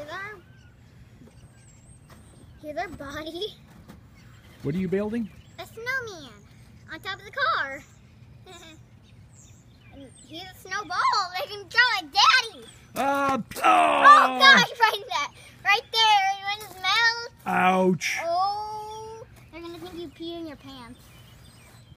Here's our body. What are you building? A snowman on top of the car. And here's a snowball. They can throw at Daddy. Oh gosh, right there, in his mouth. Ouch. Oh, they're gonna think you pee in your pants.